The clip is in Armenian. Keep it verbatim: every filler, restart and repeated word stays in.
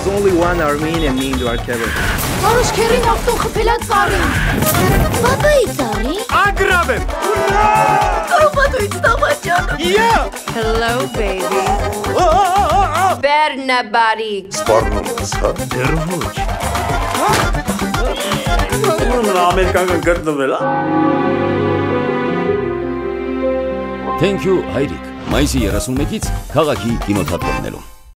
There's only one Armenian named Arkeli. Marush Kerin afton khpela tsari. Babai tsari? Agrabem. Karobatu itstamachano. Yeah. Hello, baby. Bernabari. Sparnums, huh? Dervuç. Amerikan gırtlıvela. Thank you, Hayrik. Maisi երեսունմեկից քաղաքի կինոթատրոններում։